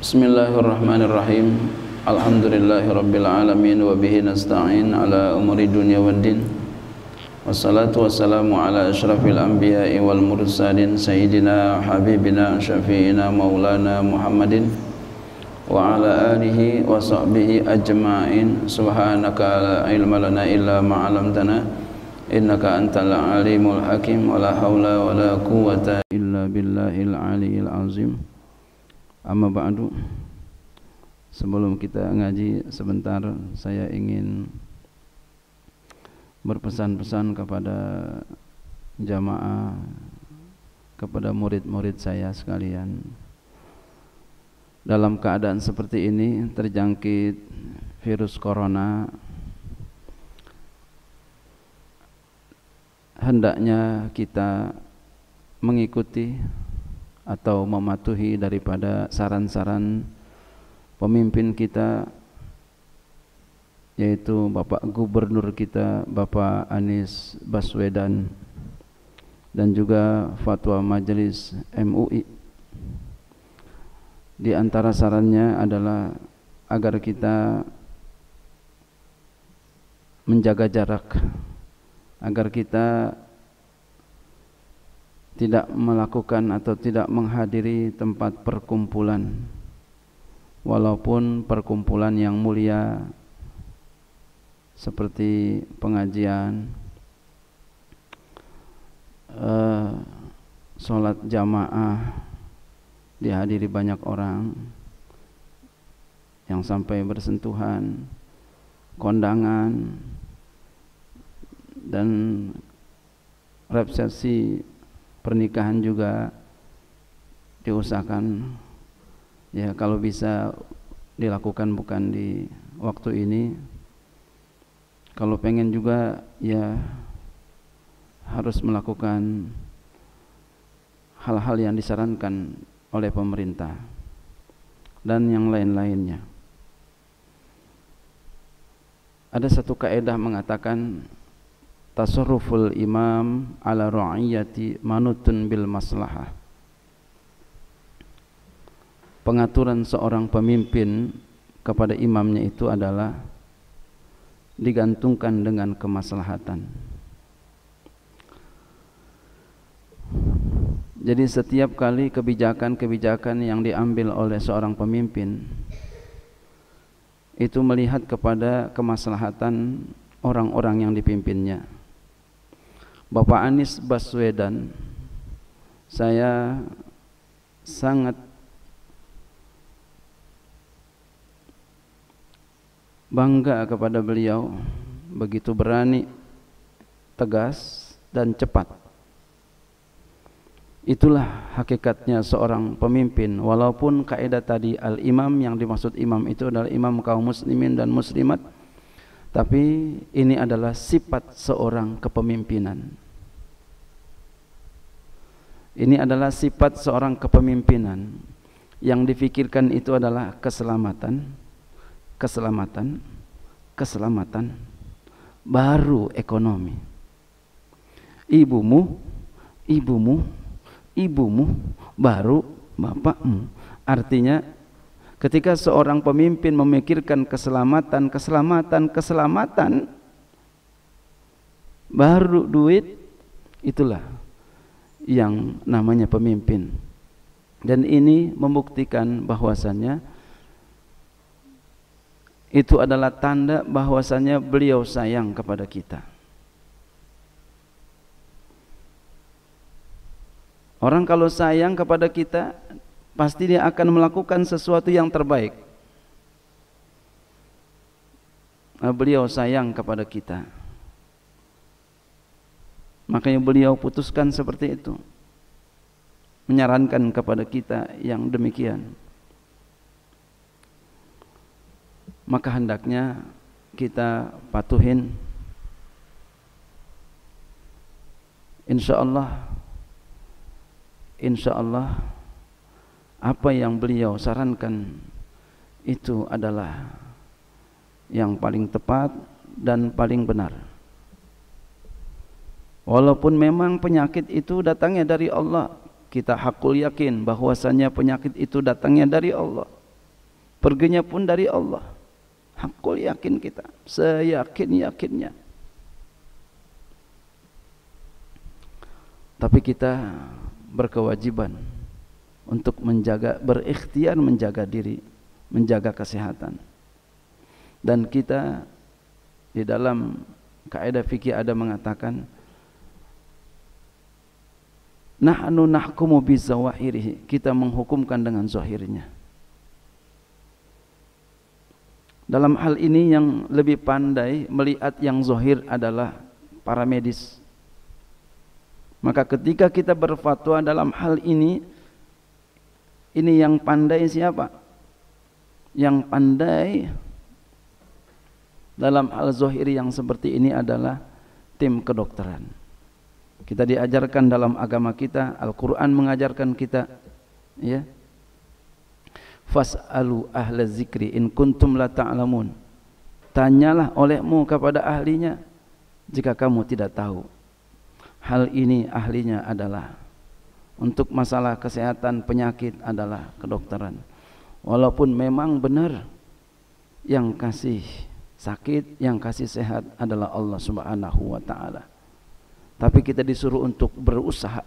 Bismillahirrahmanirrahim. Alhamdulillahirabbil alamin wa bihi nasta'in ala umuri dunya waddin. Wassalatu wassalamu ala asyrafil anbiya'i wal mursalin sayyidina habibina syafi'ina maulana Muhammadin wa ala alihi wa sahbihi ajma'in. Subhanaka la ilma lana illa ma 'allamtana innaka antal alimul hakim. Wa la haula wa la quwwata illa billahil aliyil azim. Amma ba'du. Sebelum kita ngaji sebentar, saya ingin berpesan-pesan kepada jamaah, kepada murid-murid saya sekalian. Dalam keadaan seperti ini, terjangkit virus corona, hendaknya kita mengikuti atau mematuhi daripada saran-saran pemimpin kita, yaitu Bapak Gubernur kita, Bapak Anies Baswedan, dan juga fatwa Majelis MUI. Di antara sarannya adalah agar kita menjaga jarak, agar kita tidak melakukan atau tidak menghadiri tempat perkumpulan, walaupun perkumpulan yang mulia seperti pengajian, sholat jamaah dihadiri banyak orang yang sampai bersentuhan, kondangan dan resepsi pernikahan juga diusahakan ya kalau bisa dilakukan bukan di waktu ini. Kalau pengen juga ya harus melakukan hal-hal yang disarankan oleh pemerintah dan yang lain-lainnya. Ada satu kaidah mengatakan tasarruful imam ala ra'iyati manutun bil maslahah. Pengaturan seorang pemimpin kepada imamnya itu adalah digantungkan dengan kemaslahatan. Jadi setiap kali kebijakan-kebijakan yang diambil oleh seorang pemimpin itu melihat kepada kemaslahatan orang-orang yang dipimpinnya. Bapak Anies Baswedan, saya sangat bangga kepada beliau, begitu berani, tegas dan cepat. Itulah hakikatnya seorang pemimpin. Walaupun kaidah tadi al-imam, yang dimaksud imam itu adalah imam kaum muslimin dan muslimat, tapi ini adalah sifat seorang kepemimpinan. Ini adalah sifat seorang kepemimpinan. Yang difikirkan itu adalah keselamatan, keselamatan, keselamatan, baru ekonomi. Ibumu, ibumu, ibumu, baru bapakmu. Artinya ketika seorang pemimpin memikirkan keselamatan, keselamatan, keselamatan, baru duit, itulah yang namanya pemimpin. Dan ini membuktikan bahwasannya itu adalah tanda bahwasannya beliau sayang kepada kita. Orang kalau sayang kepada kita, pasti dia akan melakukan sesuatu yang terbaik. Nah, beliau sayang kepada kita, makanya beliau putuskan seperti itu, menyarankan kepada kita yang demikian. Maka hendaknya kita patuhin. Insyaallah apa yang beliau sarankan itu adalah yang paling tepat dan paling benar. Walaupun memang penyakit itu datangnya dari Allah, kita hakul yakin bahwasanya penyakit itu datangnya dari Allah. perginya pun dari Allah. Hakul yakin kita, seyakin-yakinnya. Tapi kita berkewajiban untuk menjaga, berikhtiar menjaga diri, menjaga kesehatan. Dan kita di dalam kaidah fikih ada mengatakan, nahnu nahkumu bizawahirihi, kita menghukumkan dengan zahirnya. Dalam hal ini yang lebih pandai melihat yang zahir adalah para medis. Maka ketika kita berfatwa dalam hal ini yang pandai siapa? Yang pandai dalam hal zahiri yang seperti ini adalah tim kedokteran. Kita diajarkan dalam agama kita, Al-Quran mengajarkan kita, ya, fas'alu ahla zikri in kuntum la ta'lamun. Tanyalah olehmu kepada ahlinya jika kamu tidak tahu. Hal ini ahlinya adalah untuk masalah kesehatan penyakit adalah kedokteran. Walaupun memang benar yang kasih sakit, yang kasih sehat adalah Allah Subhanahu wa taala. Tapi kita disuruh untuk berusaha.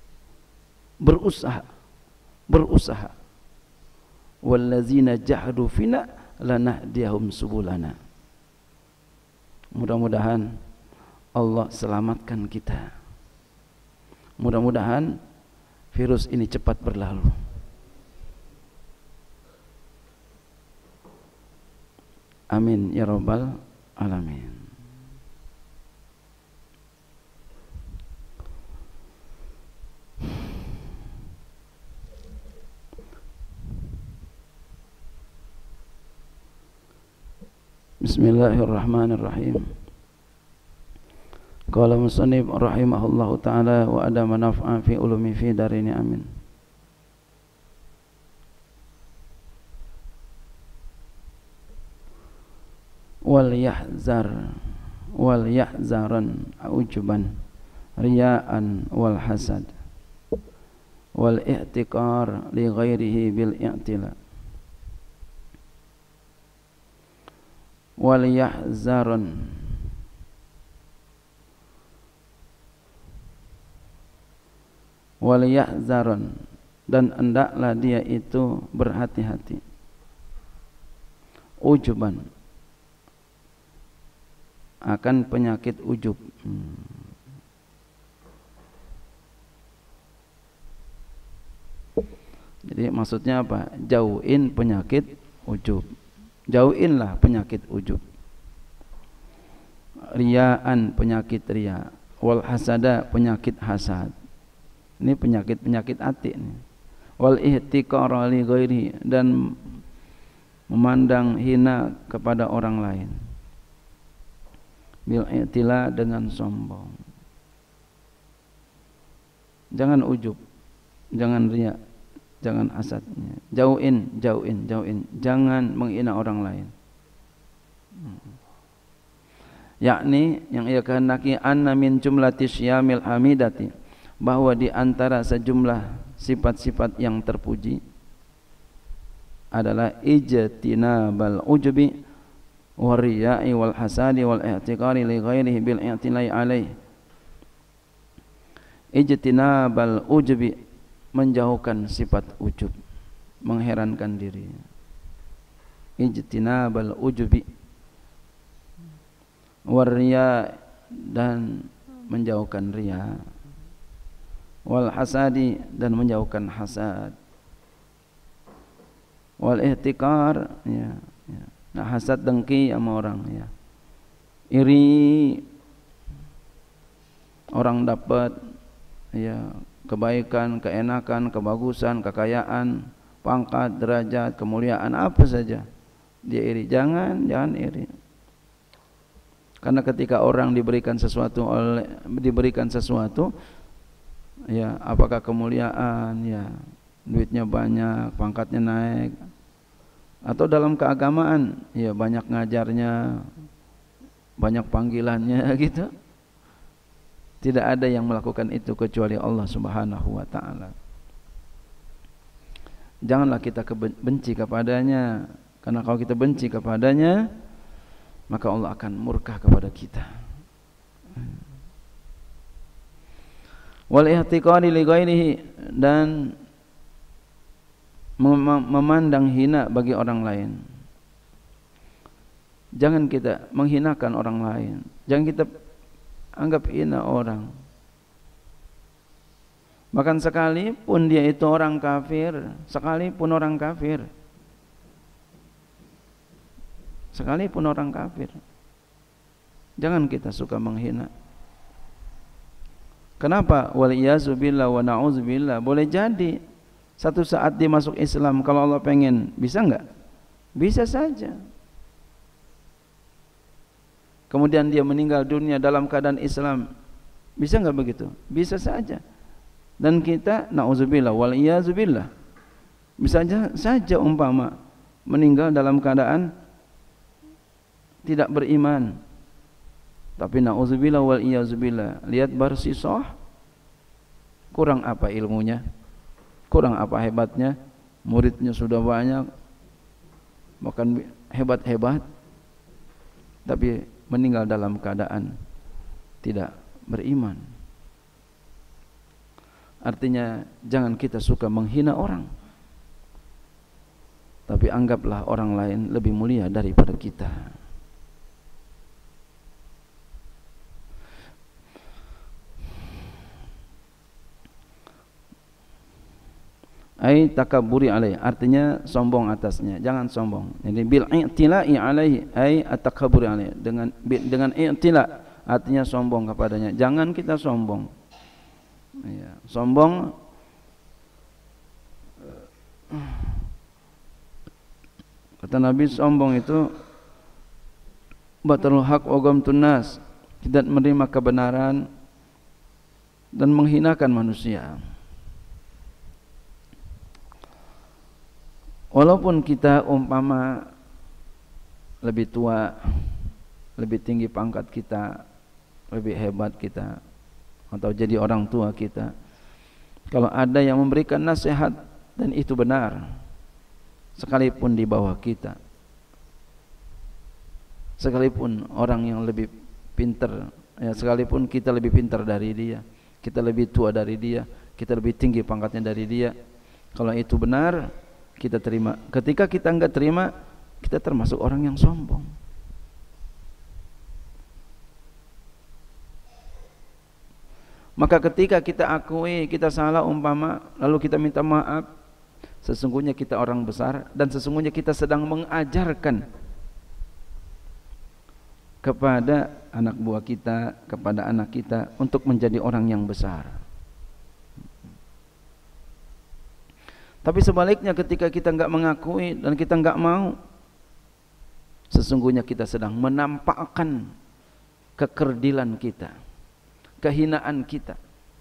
Wallazina jahadu fina lanahdiyahum subulana. Mudah-mudahan Allah selamatkan kita. Mudah-mudahan virus ini cepat berlalu. Amin ya rabbal alamin. Bismillahirrahmanirrahim. Qala musannif rahimahullahu ta'ala wa adama naf'a fi ulumi fi darini amin. Wal yahzaran ujuban riya'an wal hasad wal i'tiqar li ghairihi bil i'tila. Wal yahzaran, dan hendaklah dia itu berhati-hati, ujuban, akan penyakit ujub. Jadi maksudnya apa? Jauhin penyakit ujub. Jauhinlah penyakit ujub. Riyaan, penyakit riya. Wal hasada, penyakit hasad. Ini penyakit-penyakit hati ini. Wal ihtiqara li ghairi, dan memandang hina kepada orang lain. Bil i'tila, dengan sombong. Jangan ujub, jangan riya, jangan hasadnya. Jauhin. Jangan menghina orang lain. Yakni yang ia kehendaki anna min jumlati syamil hamidati, bahwa di antara sejumlah sifat-sifat yang terpuji adalah ijtinabal ujubi wariyai wal hasadi wal i'tiqari li ghairihi bil i'tilai alaih. Ijtinabal ujubi, menjauhkan sifat ujub, mengherankan diri. Ijtinabal ujubi warriya, dan menjauhkan riya. Wal hasadi, dan menjauhkan hasad. Wal ihtikar, ya. Nah, hasad dengki sama orang, ya. Iri orang dapat, ya, kebaikan, keenakan, kebagusan, kekayaan, pangkat, derajat, kemuliaan, apa saja dia iri. Jangan iri. Karena ketika orang diberikan sesuatu, ya, apakah kemuliaan, ya, duitnya banyak, pangkatnya naik, atau dalam keagamaan, ya, banyak ngajarnya, banyak panggilannya, gitu. Tidak ada yang melakukan itu kecuali Allah Subhanahu wa ta'ala. Janganlah kita benci kepadanya, Karena kalau kita benci kepadanya, maka Allah akan murka kepada kita. Wal ihtiqari li ghairihi, dan memandang hina bagi orang lain. Jangan kita menghinakan orang lain. Jangan kita anggap hina orang. Bahkan sekalipun dia itu orang kafir, sekalipun orang kafir, jangan kita suka menghina. Kenapa? Waliyazubillah wa na'udzubillah. Boleh jadi satu saat dia masuk Islam, kalau Allah pengen, bisa enggak? Bisa saja. Kemudian dia meninggal dunia dalam keadaan Islam, bisa enggak begitu? Bisa saja. Dan kita na'udzubillah waliyazubillah, bisa saja umpama meninggal dalam keadaan tidak beriman. Tapi na'udzubillah wal iyazubillah, lihat Barsisah, kurang apa ilmunya, kurang apa hebatnya, muridnya sudah banyak, bahkan hebat-hebat, tapi meninggal dalam keadaan tidak beriman. Artinya jangan kita suka menghina orang, tapi anggaplah orang lain lebih mulia daripada kita. Ai takabburi alaihi, artinya sombong atasnya, jangan sombong. Jadi bil i'tila'i alaihi, ai atakabburi alaihi, dengan i'tila, artinya sombong kepadanya. Jangan kita sombong. Ya, sombong kata Nabi, sombong itu batarul haq wa ghamtun nas, tidak menerima kebenaran dan menghinakan manusia. Walaupun kita umpama lebih tua, lebih tinggi pangkat kita, lebih hebat kita, atau jadi orang tua kita, kalau ada yang memberikan nasihat dan itu benar, sekalipun di bawah kita, sekalipun orang yang lebih pintar, ya, sekalipun kita lebih pintar dari dia, kita lebih tua dari dia, kita lebih tinggi pangkatnya dari dia, kalau itu benar, kita terima. Ketika kita enggak terima, kita termasuk orang yang sombong. Maka ketika kita akui kita salah umpama, lalu kita minta maaf, sesungguhnya kita orang besar dan sesungguhnya kita sedang mengajarkan kepada anak buah kita, kepada anak kita untuk menjadi orang yang besar. Tapi sebaliknya ketika kita enggak mengakui dan kita enggak mau, sesungguhnya kita sedang menampakkan kekerdilan kita, kehinaan kita,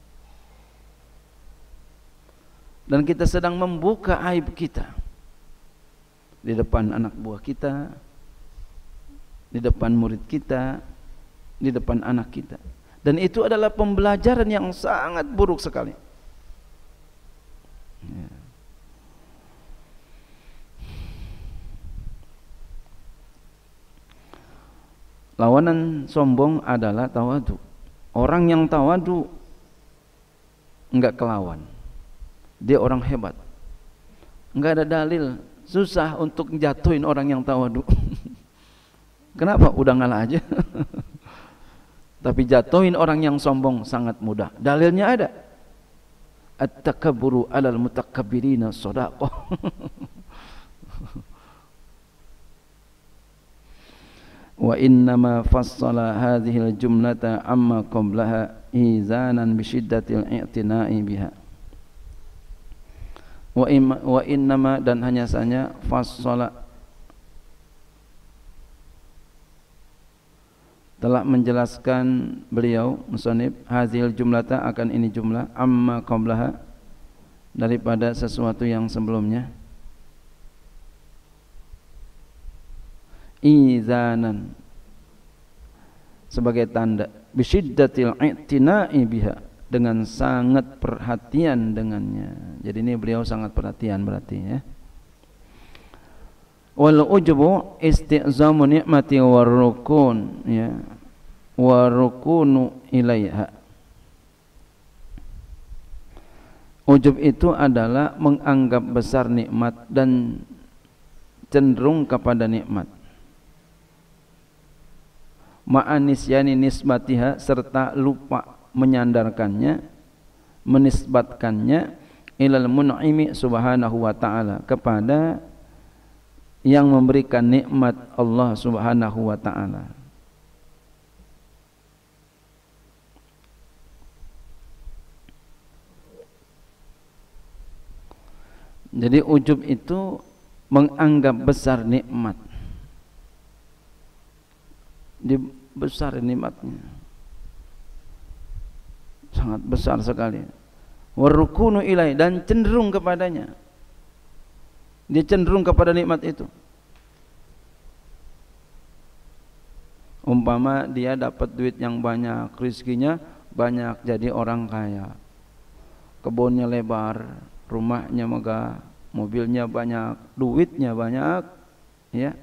dan kita sedang membuka aib kita di depan anak buah kita, di depan murid kita, di depan anak kita. Dan itu adalah pembelajaran yang sangat buruk sekali. Ya. Lawanan sombong adalah tawadu. Orang yang tawadu enggak kelawan, dia orang hebat. Enggak ada dalil, susah untuk jatuhin orang yang tawadu. Kenapa? Udah ngalah aja. Tapi jatuhin orang yang sombong sangat mudah. Dalilnya ada. At-takabburu 'alal mutakabbirina shadaqah. Wa innama fassala hadhil jumlata amma qablaha izanan bi syiddatil i'tina'i biha. Wa innama, dan hanya saja, fassala, telah menjelaskan beliau musannif hadhil jumlata, akan ini jumlah, amma qablaha, daripada sesuatu yang sebelumnya, izanan, sebagai tanda, bisyiddatil i'tina'i biha, dengan sangat perhatian dengannya. Jadi ini beliau sangat perhatian berarti, ya. Wal ujubu isti'zamu ni'mati warukun, ya, warukunu ilaiha. Ujub itu adalah menganggap besar nikmat dan cenderung kepada nikmat. Ma'anisyani nisbatiha, serta lupa menyandarkannya, menisbatkannya ilal mun'imi subhanahu wa ta'ala, kepada yang memberikan nikmat Allah subhanahu wa ta'ala. Jadi ujub itu menganggap besar nikmat, dia besar nikmatnya, sangat besar sekali. Warukunu ilai, dan cenderung kepadanya, dia cenderung kepada nikmat itu. Umpama dia dapat duit yang banyak, rezekinya banyak, jadi orang kaya, kebunnya lebar, rumahnya megah, mobilnya banyak, duitnya banyak, ya,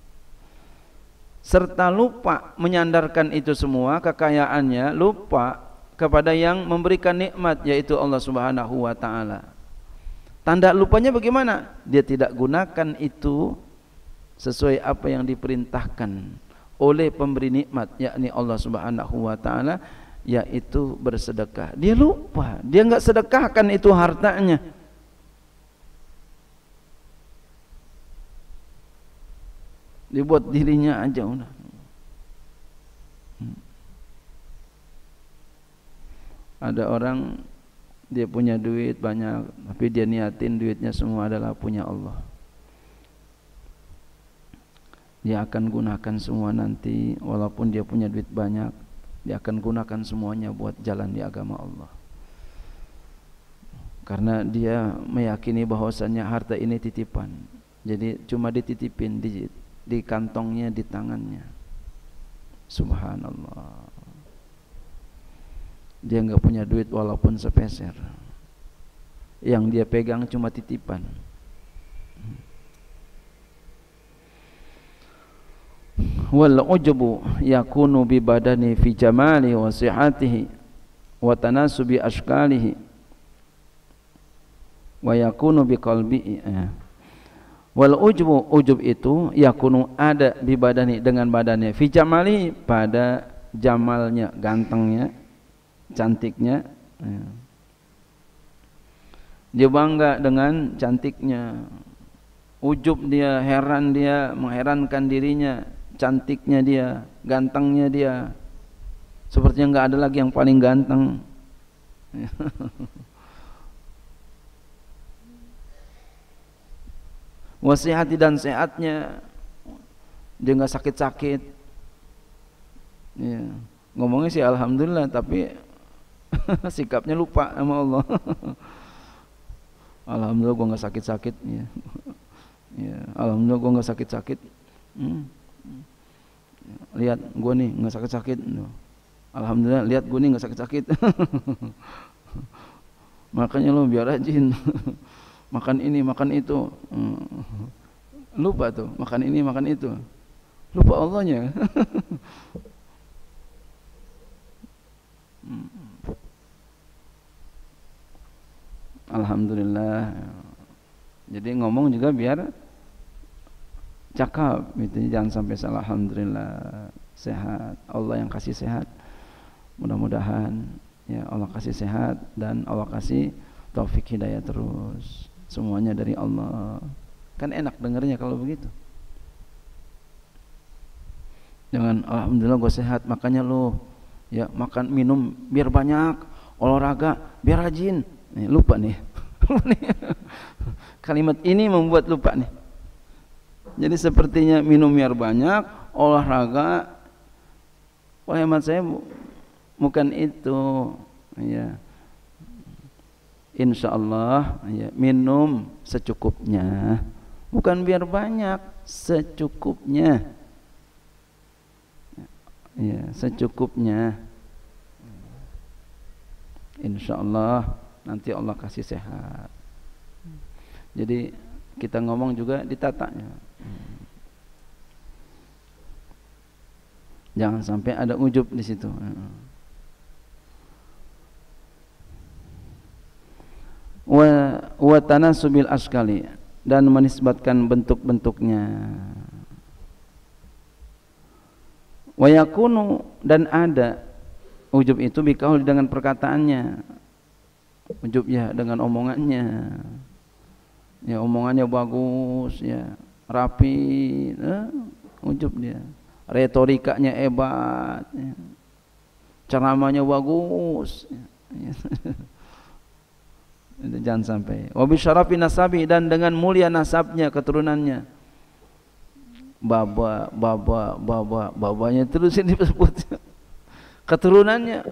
serta lupa menyandarkan itu semua kekayaannya, lupa kepada yang memberikan nikmat, yaitu Allah Subhanahu wa ta'ala. Tanda lupanya bagaimana? Dia tidak gunakan itu sesuai apa yang diperintahkan oleh pemberi nikmat, yakni Allah Subhanahu wa ta'ala, yaitu bersedekah. Dia lupa, dia enggak sedekahkan itu hartanya. Dibuat dirinya aja udah. Ada orang dia punya duit banyak, tapi dia niatin duitnya semua adalah punya Allah. Dia akan gunakan semua nanti, walaupun dia punya duit banyak, dia akan gunakan semuanya buat jalan di agama Allah. Karena dia meyakini bahwasannya harta ini titipan, jadi cuma dititipin di kantongnya, di tangannya. Subhanallah, dia enggak punya duit walaupun sepeser, yang dia pegang cuma titipan. Wal ujubu yakunu bi badani fi jamalihi wa sihhatihi wa tanasubi ashkalihi wa yakunu bi qalbihi. Wal ujubu, ujub itu yakunu ada bi badani, dengan badannya, fi jamalihi, pada jamalnya, gantengnya, cantiknya. Dia bangga dengan cantiknya, ujub dia, heran dia, mengherankan dirinya, cantiknya dia, gantengnya dia, sepertinya enggak ada lagi yang paling ganteng. Wasihati, dan sehatnya, dia enggak sakit-sakit. Ya. Ngomongnya sih alhamdulillah, tapi sikapnya lupa sama Allah. Alhamdulillah gua enggak sakit-sakit, ya. Ya, alhamdulillah gua enggak sakit-sakit. Lihat gua nih enggak sakit-sakit. Alhamdulillah, lihat gua nih enggak sakit-sakit. Makanya lo biar rajin. Makan ini, makan itu. Lupa tuh, makan ini, makan itu. Lupa Allahnya. Alhamdulillah. Jadi ngomong juga biar cakap gitu, jangan sampai salah. Alhamdulillah sehat, Allah yang kasih sehat. Mudah-mudahan ya Allah kasih sehat dan Allah kasih taufik hidayah terus. Semuanya dari Allah. Kan enak dengarnya kalau begitu. Jangan alhamdulillah gue sehat, makanya lo ya makan minum biar banyak, olahraga biar rajin. Nih, lupa nih. Kalimat ini membuat lupa nih. Jadi sepertinya minum biar banyak, olahraga. Oh, hemat saya bukan itu. Ya. Insyaallah ya, minum secukupnya. Bukan biar banyak, secukupnya. Ya, secukupnya. Insyaallah nanti Allah kasih sehat. Jadi kita ngomong juga ditatanya. Jangan sampai ada ujub di situ. Wa tanasubil askali, dan menisbatkan bentuk-bentuknya. Wa yakunu, dan ada ujub itu bikaul, dengan perkataannya. Ujub ya dengan omongannya. Ya omongannya bagus ya, rapi, ujub dia. Retorikanya hebat ya. Ceramahnya bagus ya. Jangan sampai. Wa bi syarafi nasabi, dan dengan mulia nasabnya, keturunannya. Babanya terus ini disebut. Keturunannya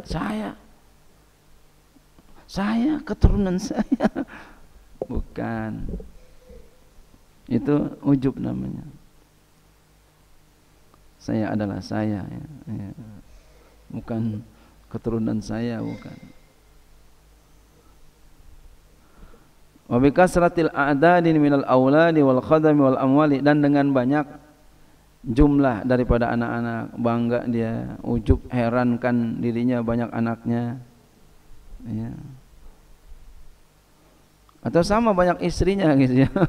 saya keturunan saya. Bukan. Itu ujub namanya. Saya adalah saya ya. Bukan keturunan saya, bukan. Wa bi kasratil a'dadi minal auladi wal khadami wal amwali, dan dengan banyak jumlah daripada anak-anak, bangga dia, ujub, herankan dirinya banyak anaknya ya. Atau sama banyak istrinya gitu ya.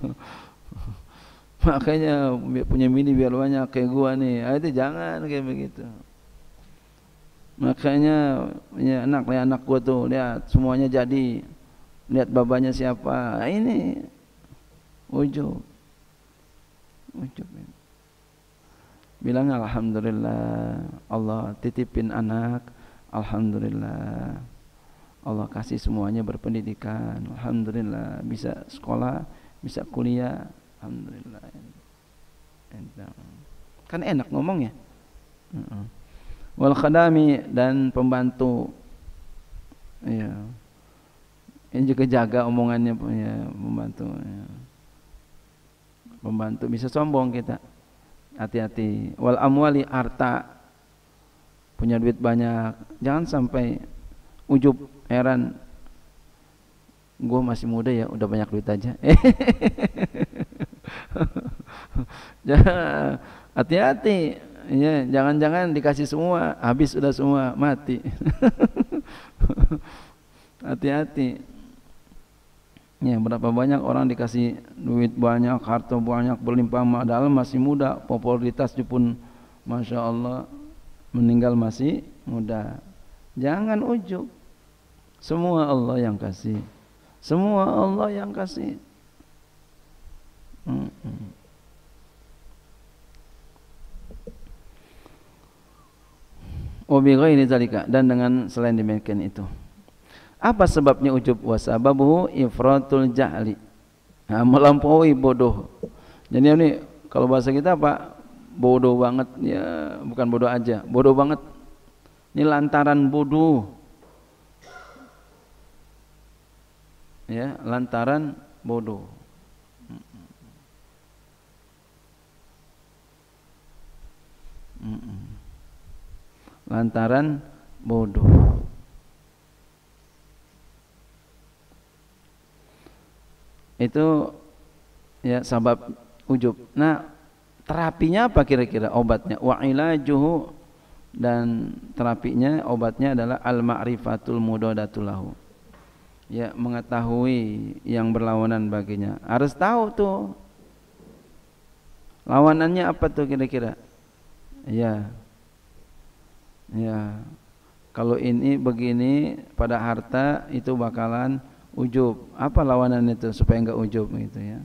Makanya punya mini biar banyak kayak gua nih. Itu jangan kayak begitu. Makanya ya, anak gua tuh lihat semuanya jadi, lihat babanya siapa. Ini ujub. Bilang alhamdulillah, Allah titipin anak, alhamdulillah. Allah kasih semuanya berpendidikan, alhamdulillah, bisa sekolah, bisa kuliah, alhamdulillah. Kan enak ngomongnya. Wal khadami, dan pembantu. Ya. Ini juga jaga omongannya ya, pembantu ya. Pembantu bisa sombong kita. Hati-hati. Wal amwali, harta, punya duit banyak, jangan sampai ujub, heran, gue masih muda ya, udah banyak duit aja. Hati-hati ya, jangan-jangan dikasih semua, habis sudah semua, mati. Hati-hati ya, berapa banyak orang dikasih duit banyak, harta banyak, berlimpah, padahal masih muda, popularitasnya pun Masya Allah, meninggal masih muda. Jangan ujub. Semua Allah yang kasih. Semua Allah yang kasih. Wa bi ghairi zalika, dan dengan selain demikian itu. Apa sebabnya ujub? Wa sababuhu ifratul jahli. Nah, melampaui bodoh. Jadi ini kalau bahasa kita apa? Bodoh banget ya, bukan bodoh aja, bodoh banget. Ini lantaran bodoh. Ya, lantaran bodoh. Lantaran bodoh. Itu ya sabab ujub. Nah, terapinya apa kira-kira? Obatnya wa ilajuhu, dan terapinya, obatnya adalah al-ma'rifatul mudadatul lahu. Ya, mengetahui yang berlawanan baginya. Harus tahu tuh lawanannya apa tuh kira-kira. Ya. Ya. Kalau ini begini pada harta itu bakalan ujub. Apa lawanan itu supaya enggak ujub gitu ya.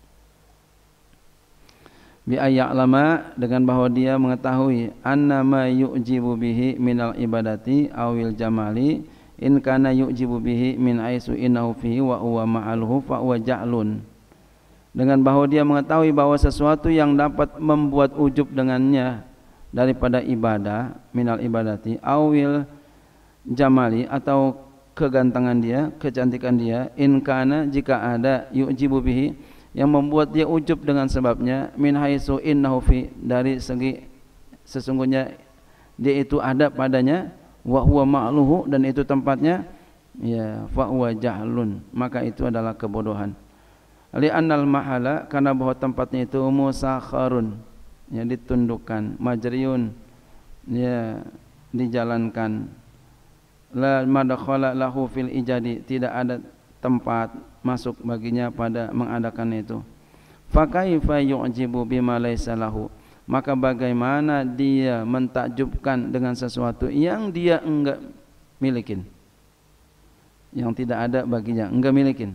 Bi ayya'lama, dengan bahwa dia mengetahui annama yu'jibu bihi minal ibadati awil jamali in kana yu'jibu bihi min aisu innahu fihi wa huwa ma'aluhu fa huwa ja'lun. Dengan bahwa dia mengetahui bahwa sesuatu yang dapat membuat ujub dengannya daripada ibadah, minal ibadati awil jamali, atau kegantengan dia, kecantikan dia, in kana, jika ada, yu'jibu bihi, yang membuat dia ujub dengan sebabnya, min haisu innahu fi, dari segi sesungguhnya dia itu ada padanya, wa huwa ma'luhu, dan itu tempatnya, ya, fa huwa jahlun, maka itu adalah kebodohan. Li'annal mahala, karena bahwa tempatnya itu musakharun, ya ditundukkan, majriyun, ya dijalankan. La madkhala lahu fil ijadi, tidak ada tempat masuk baginya pada mengadakan itu. Fa kaifa yu'jibu bima laisa lahu, maka bagaimana dia mentakjubkan dengan sesuatu yang dia enggak milikin, yang tidak ada baginya, enggak milikin.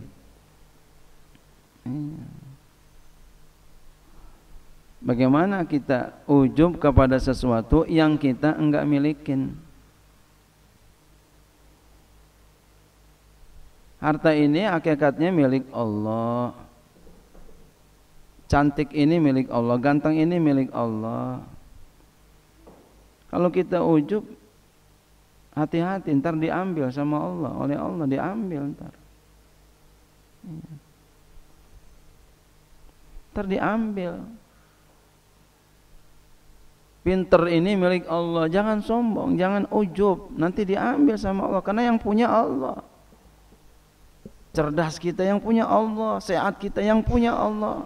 Bagaimana kita ujub kepada sesuatu yang kita enggak milikin? Harta ini hakikatnya milik Allah, cantik ini milik Allah, ganteng ini milik Allah. Kalau kita ujub, hati-hati, ntar diambil sama Allah, oleh Allah diambil ntar. Ntar diambil. Pinter ini milik Allah, jangan sombong, jangan ujub, nanti diambil sama Allah, karena yang punya Allah. Cerdas kita yang punya Allah, sehat kita yang punya Allah.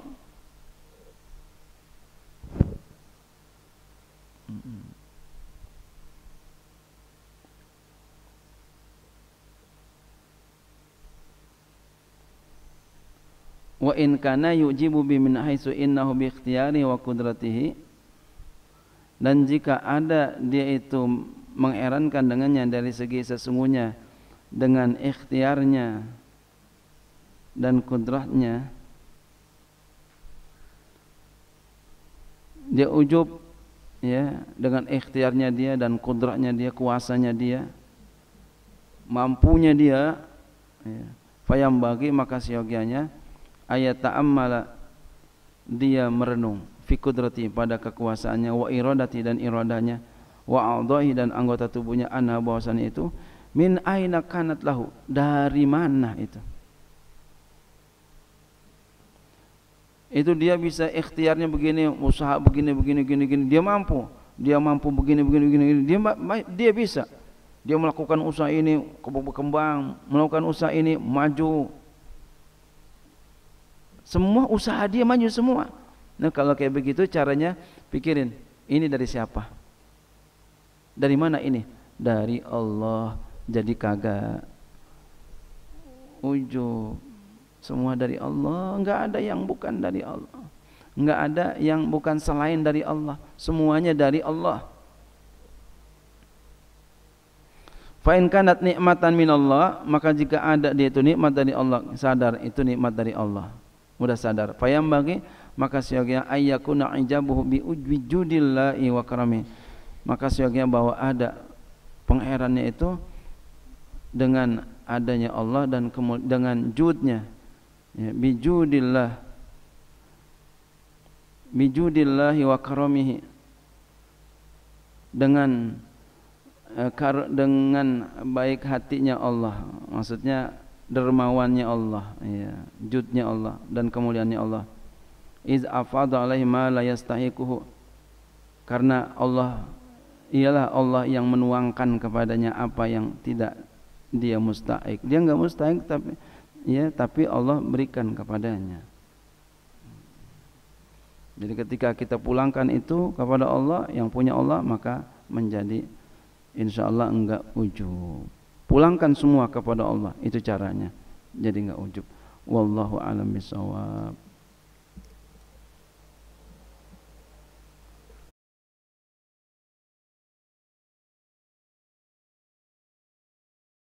Wa in kana yujibu bi min haitsu innahu bi ikhtiyari wa qudratihi, dan jika ada dia itu mengherankan dengannya dari segi sesungguhnya dengan ikhtiarnya dan kudratnya, dia ujub ya dengan ikhtiarnya dia dan kudratnya dia, kuasanya dia, mampunya dia, ya. Fayam bagi, maka siogianya ayat ta'ammala, dia merenung fi kudrati, pada kekuasaannya, wa iradati, dan iradanya, wa a'dhahi, dan anggota tubuhnya, anha, bahwasannya itu, min aina kanat lahu, dari mana itu dia bisa ikhtiarnya begini, usaha begini, dia mampu begini, dia bisa, dia melakukan usaha ini berkembang, melakukan usaha ini maju, semua usaha dia maju semua. Nah kalau kayak begitu caranya, pikirin, ini dari siapa? Dari mana ini? Dari Allah. Jadi kagak ujub, semua dari Allah, enggak ada yang bukan dari Allah, enggak ada yang bukan selain dari Allah, semuanya dari Allah. Fa in kanat nikmatan minallah, maka jika ada dia itu nikmat dari Allah, sadar itu nikmat dari Allah, mudah sadar. Fayam bagi, maka siognya ayyakuna ijabuhu bi wujudillahi wa karami, maka siognya bahwa ada pengherannya itu dengan adanya Allah dan dengan judnya, ya, bijudillahi wa karamihi, dengan baik hatinya Allah, maksudnya dermawannya Allah, ya, judnya Allah dan kemuliaannya Allah. Iz afadha alaihi ma la yastahiquhu, karena Allah ialah Allah yang menuangkan kepadanya apa yang tidak dia mustahik. Dia enggak mustahik, tapi Allah berikan kepadanya. Jadi ketika kita pulangkan itu kepada Allah, yang punya Allah, maka menjadi insyaallah enggak ujub. Pulangkan semua kepada Allah, itu caranya, jadi enggak ujub. Wallahu a'lam bishawab.